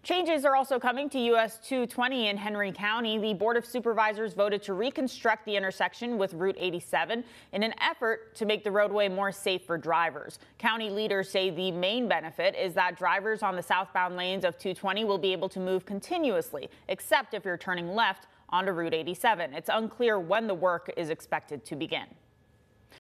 Changes are also coming to US-220 in Henry County. The Board of Supervisors voted to reconstruct the intersection with Route 87 in an effort to make the roadway more safe for drivers. County leaders say the main benefit is that drivers on the southbound lanes of 220 will be able to move continuously, except if you're turning left onto Route 87. It's unclear when the work is expected to begin.